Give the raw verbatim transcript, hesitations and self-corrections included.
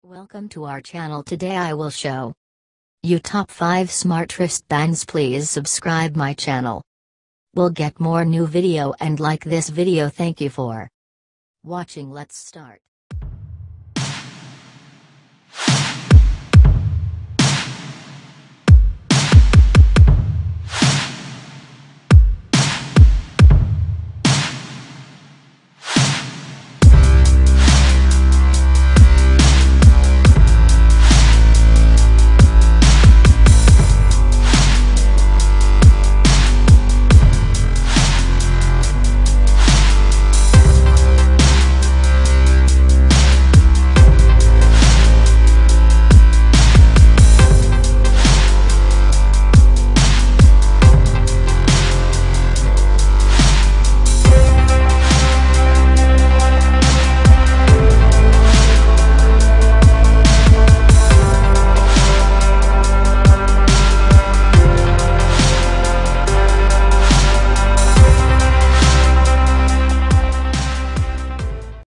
Welcome to our channel. Today I will show you top five smart wristbands. Please subscribe my channel. We'll get more new video and like this video. Thank you for watching. Let's start.